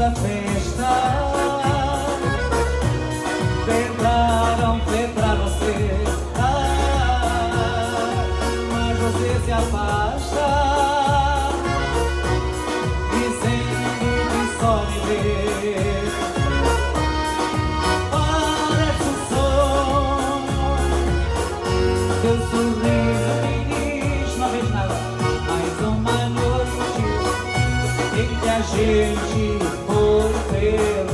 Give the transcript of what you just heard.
da festa. Tentaram ver pra você, mas você se afasta, dizendo que só me vê. Parece um sonho, teu sorriso me diz, não vês nada, mais uma noite em que a gente foi pelo